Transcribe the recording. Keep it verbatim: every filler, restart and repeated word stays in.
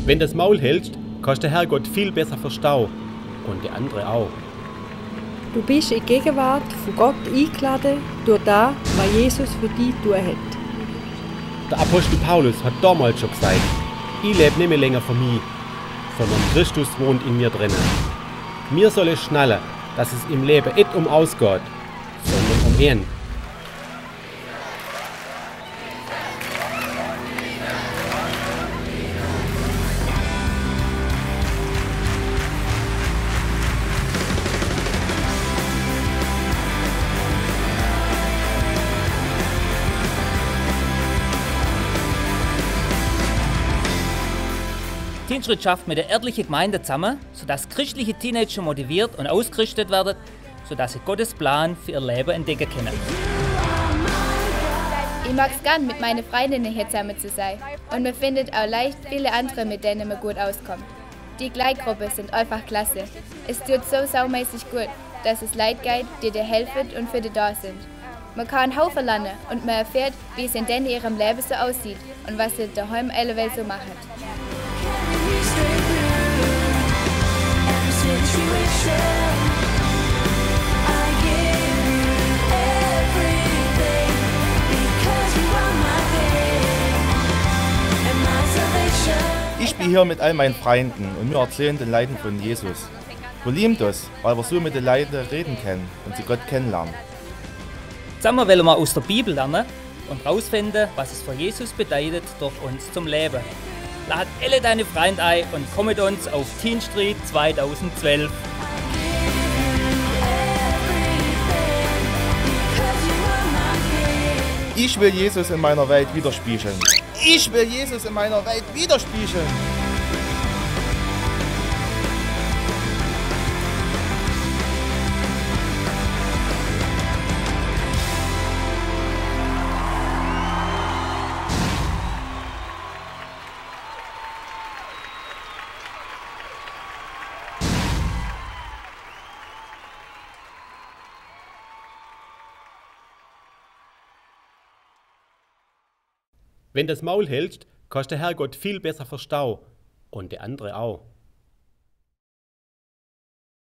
Wenn das Maul hältst, kannst der Herrgott viel besser verstehen. Und der andere auch. Du bist in die Gegenwart von Gott eingeladen durch das, was Jesus für dich tun hat. Der Apostel Paulus hat damals schon gesagt, ich lebe nicht mehr länger für mich, sondern Christus wohnt in mir drinnen. Mir soll es schnallen, dass es im Leben nicht um ausgeht, sondern um ihn. Die Teenschritt schafft mit der örtlichen Gemeinde zusammen, sodass christliche Teenager motiviert und ausgerüstet werden, sodass sie Gottes Plan für ihr Leben entdecken können. Ich mag es gern, mit meinen Freundinnen hier zusammen zu sein. Und man findet auch leicht viele andere, mit denen man gut auskommt. Die Gleitgruppe sind einfach klasse. Es tut so saumäßig gut, dass es Leute gibt, die dir helfen und für dich da sind. Man kann einen Haufen lernen und man erfährt, wie es in denen ihrem Leben so aussieht und was sie daheim alle Welt so machen. Ich bin hier mit all meinen Freunden und wir erzählen den Leuten von Jesus. Wir lieben das, weil wir so mit den Leuten reden können und sie Gott kennenlernen. Zusammen wollen wir aus der Bibel lernen und herausfinden, was es für Jesus bedeutet, durch uns zum Leben. Lad alle deine Freunde ein und komm mit uns auf Teen Street zweitausendzwölf. Ich will Jesus in meiner Welt widerspiegeln. Ich will Jesus in meiner Welt widerspiegeln. Wenn das Maul hältst, kannst der Herrgott viel besser verstehen. Und der andere auch.